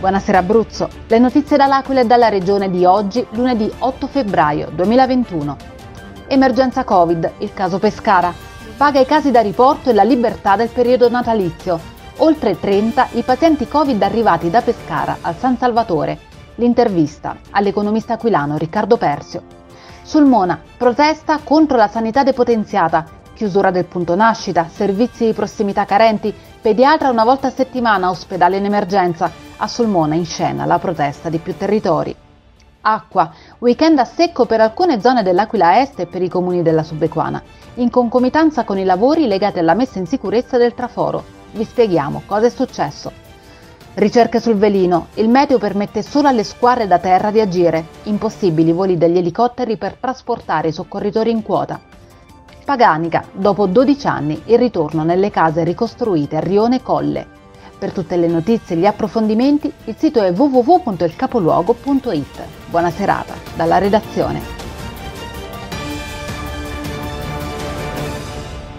Buonasera Abruzzo, le notizie dall'Aquila e dalla regione di oggi, lunedì 8 febbraio 2021. Emergenza Covid, il caso Pescara. Paga i casi da riporto e la libertà del periodo natalizio. Oltre 30 i pazienti Covid arrivati da Pescara al San Salvatore. L'intervista all'economista aquilano Riccardo Persio. Sulmona, protesta contro la sanità depotenziata. Chiusura del punto nascita, servizi di prossimità carenti, pediatra una volta a settimana, ospedale in emergenza. A Sulmona in scena la protesta di più territori. Acqua, weekend a secco per alcune zone dell'Aquila Est e per i comuni della Subequana, in concomitanza con i lavori legati alla messa in sicurezza del traforo. Vi spieghiamo cosa è successo. Ricerche sul velino, il meteo permette solo alle squadre da terra di agire, impossibili voli degli elicotteri per trasportare i soccorritori in quota. Paganica, dopo 12 anni, il ritorno nelle case ricostruite a Rione Colle. Per tutte le notizie e gli approfondimenti il sito è www.ilcapoluogo.it. Buona serata dalla redazione.